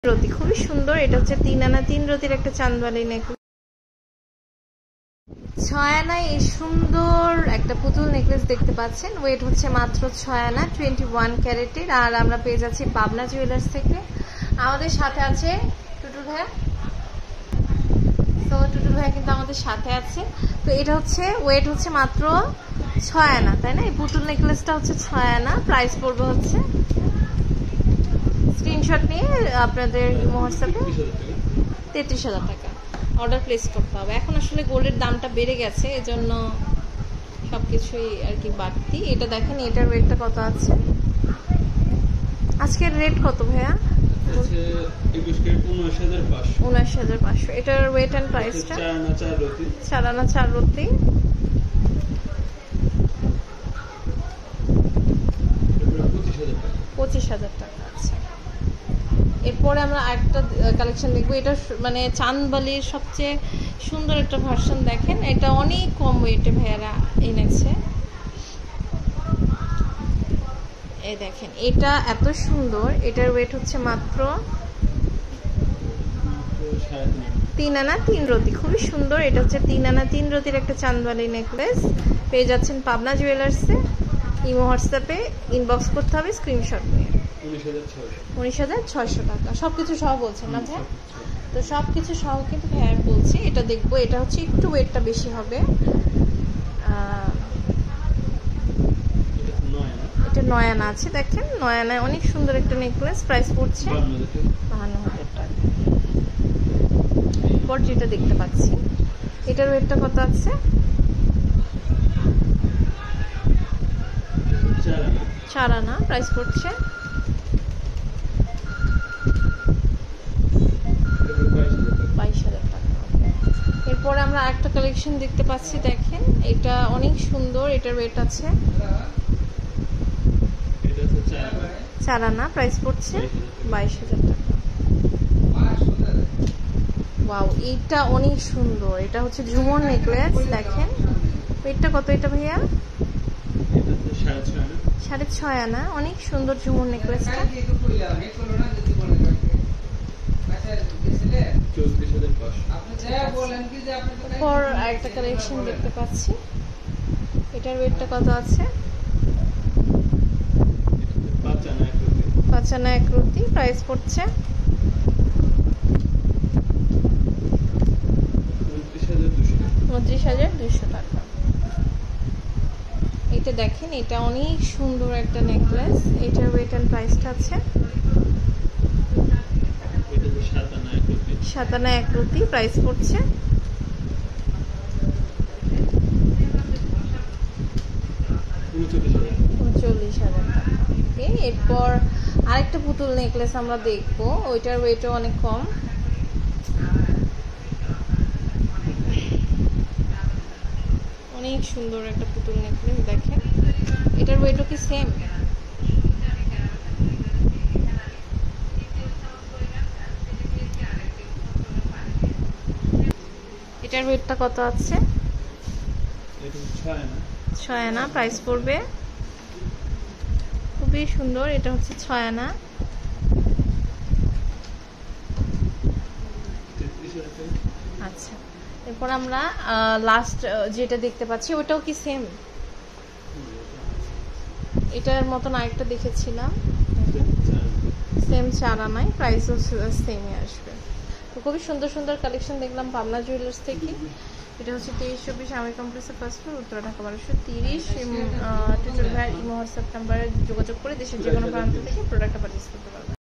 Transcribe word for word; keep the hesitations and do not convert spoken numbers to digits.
রতি খুবই সুন্দর। এটা হচ্ছে তিন আনা তিন রতির একটা চাঁদবালি নেকলেস। ছয় আনায় এই সুন্দর একটা পুতুল নেকলেস দেখতে পাচ্ছেন। ওয়েট হচ্ছে মাত্র ছয় আনা, টোয়েন্টি ওয়ান ক্যারেটের। আর আমরা পেয়ে যাচ্ছি পাবনা জুয়েলার্স থেকে। আমাদের সাথে আছে টুটুল ভাইয়া। তো টুটুল ভাইয়া কিন্তু আমাদের সাথে আছে। তো এটা হচ্ছে ওয়েট হচ্ছে মাত্র ছয় আনা, তাই না? এই পুতুল নেকলেসটা হচ্ছে ছয় আনা। প্রাইস পড়বে হচ্ছে, স্ক্রিনশট নিয়ে আপনাদের হোয়াটসঅ্যাপে তেত্রিশ হাজার টাকা অর্ডার প্লেস করতে হবে। এখন আসলে গোল্ডের দামটা বেড়ে গেছে, এজন্য সবকিছুই আর কি বাড়তি। এটা দেখেন, এটার রেটটা কত আছে আজকের রেট কত ভাইয়া? উনআশি হাজার পাঁচশো। এটার ওয়েট অ্যান্ড প্রাইসটা চার আনা চার রতি। পঁচিশ হাজার টাকা আছে। এরপরে আমরা আরেকটা কালেকশন দেখবো। এটা মানে চাঁদবালির সবচেয়ে সুন্দর একটা ভার্সন। দেখেন, এটা অনেক কম ওয়েটে ভাইয়ারা এনেছে। এই দেখেন, এটা এত সুন্দর। এটার ওয়েট হচ্ছে মাত্র তিন আনা তিন রতি। খুবই সুন্দর। এটা হচ্ছে তিন আনা তিন রতির একটা চাঁদবালি নেকলেস। পেয়ে যাচ্ছেন পাবনা জুয়েলার্সে। ইমো হোয়াটসঅ্যাপে ইনবক্স করতে হবে স্ক্রিনশট নিয়ে। উনিশ হাজার ছয়শো টাকা সবকিছু সহ বলছেন না ভাই? তো সবকিছু সহ কিন্তু ভাইয়ার বলছি। এটা দেখবো। এটা হচ্ছে একটু ওয়েটটা বেশি হবে। এটা নয় আনা আছে। দেখেন, নয় আনায় অনেক সুন্দর একটা নেকলেস। প্রাইস পড়ছে বাহান্ন হাজার টাকা। এরপর যেটা দেখতে পাচ্ছি, এটার ওয়েটটা কত আছে? চার আনা। প্রাইস পড়ছে বাইশ হাজার টাকা। এরপরে আমরা আরেকটা কালেকশন দেখতে পাচ্ছি। দেখেন, এটা অনেক সুন্দর। এটার ওয়েট আছে চার আনা। প্রাইস পড়ছে বাইশ হাজার টাকা। ওয়াও, এটা অনেক সুন্দর। এটা হচ্ছে ঝুমর নেকলেস। দেখেন, ওয়েটটা কত এটা ভাইয়া? সাড়ে ছয় আনা। অনেক সুন্দর ঝুমুর নেকলেসটা। পর আরেকটা কালেকশন দেখতে পাচ্ছি। এটার ওয়েটটা কত আছে? পাঁচ আনা এক রতি। প্রাইস পড়ছে উনত্রিশ হাজার দুইশো টাকা। এটা দেখেন, এটা অনেক সুন্দর একটা নেকলেস। এটার ওয়েট এন্ড প্রাইসটা আছে সাত আনা এক রতি। প্রাইস পড়ছে উনচল্লিশ হাজার টাকা। এরপর আরেকটা পুতুল নেকলেস আমরা দেখবো। ওইটার ওয়েটও অনেক কম। অনেক সুন্দর একটা পুতুল নেকলেস। দেখেন, এটার ওয়েটও কি সেম? এটার ওয়েটটা কত আছে? ছয় আনা। প্রাইস পড়বে খুবই সুন্দর। এটা হচ্ছে ছয় আনা। আচ্ছা, এরপর আমরা লাস্ট যেটা দেখতে পাচ্ছি, ওটাও কি সেম? এটার মতন আরেকটা দেখেছিলাম, সেম চার আনায়। প্রাইসও সেমই আসবে। তো খুবই সুন্দর সুন্দর কালেকশন দেখলাম পাবনা জুয়েলার্স থেকে। এটা হচ্ছে তেইশ চব্বিশ আমির কমপ্লেক্সের ফার্স্ট ফ্লোর, উত্তরা, ঢাকা বারোশো তিরিশ। টুটুল ভাইয়ের ইমো হোয়াটসঅ্যাপ নাম্বারে যোগাযোগ করে দেশের যে কোনো প্রান্ত থেকে প্রোডাক্টটা পারচেস করতে পারবেন।